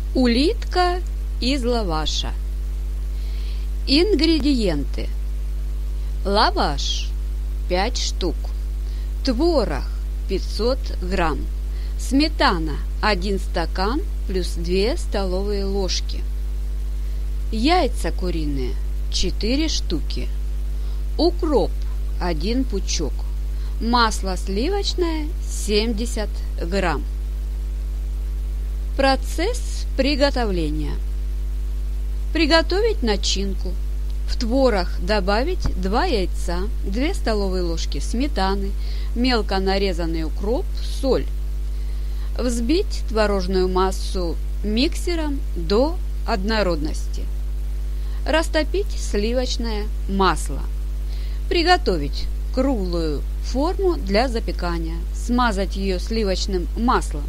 Улитка из лаваша. Ингредиенты: лаваш 5 штук, творог 500 грамм, сметана 1 стакан плюс 2 столовые ложки, яйца куриные 4 штуки, укроп 1 пучок, масло сливочное 70 грамм. Процесс приготовления. Приготовить начинку. В творог добавить 2 яйца, 2 столовые ложки сметаны, мелко нарезанный укроп, соль. Взбить творожную массу миксером до однородности. Растопить сливочное масло. Приготовить круглую форму для запекания. Смазать ее сливочным маслом.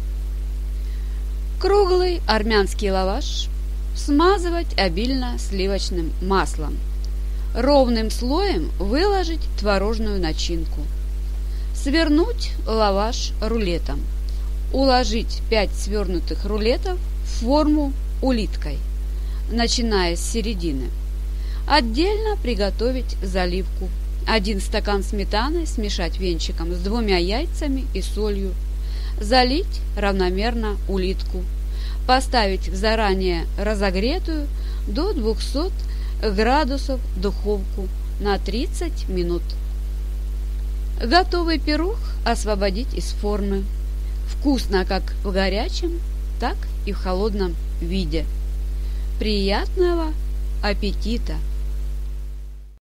Круглый армянский лаваш смазывать обильно сливочным маслом. Ровным слоем выложить творожную начинку. Свернуть лаваш рулетом. Уложить 5 свернутых рулетов в форму улиткой, начиная с середины. Отдельно приготовить заливку. 1 стакан сметаны смешать венчиком с 2 яйцами и солью. Залить равномерно улитку. Поставить в заранее разогретую до 200 градусов духовку на 30 минут. Готовый пирог освободить из формы. Вкусно как в горячем, так и в холодном виде. Приятного аппетита!